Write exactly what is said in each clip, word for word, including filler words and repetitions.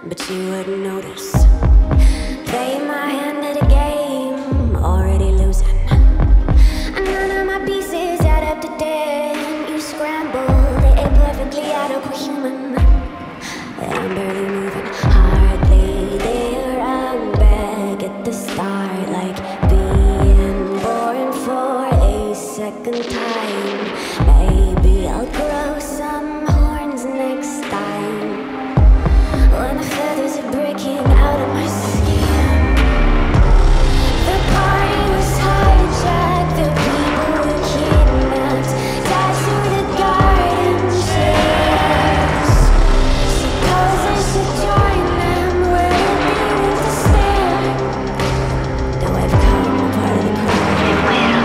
but you wouldn't notice. Playing my hand at a game, already losing. And none of my pieces add up to ten. You scrambled, they ain't perfectly adequate human. And I'm barely moving, hardly there. I'm back at the start, like being born for a second time. Maybe I'll grow some horns next time, when the feathers are breaking out of my skin. The party was hijacked, the people were kidnapped, tied to the garden chairs. Suppose I should join them, where it be with the stare. Now I've become a part of the crowd.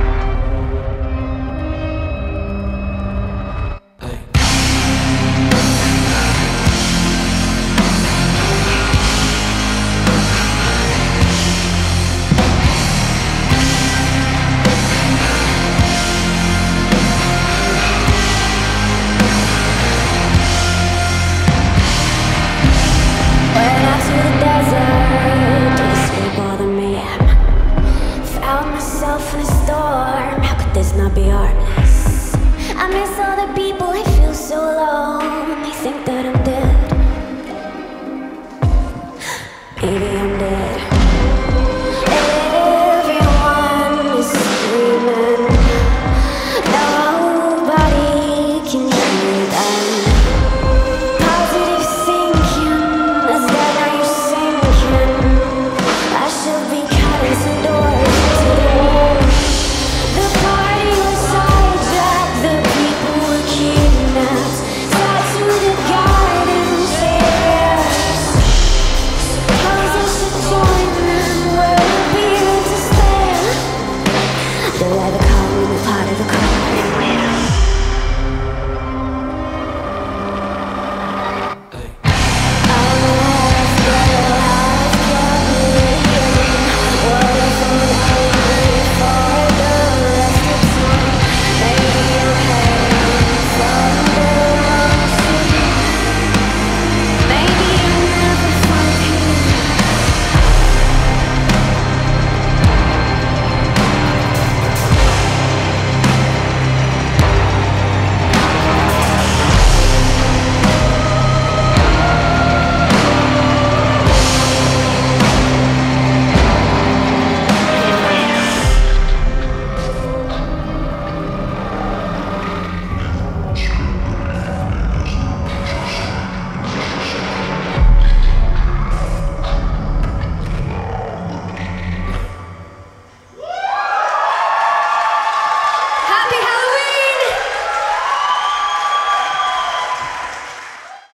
Went out to the desert to escape all the mayhem. Found myself in a storm, how could this not be harmless? I miss all the people, I feel so alone. They think that I'm dead. Maybe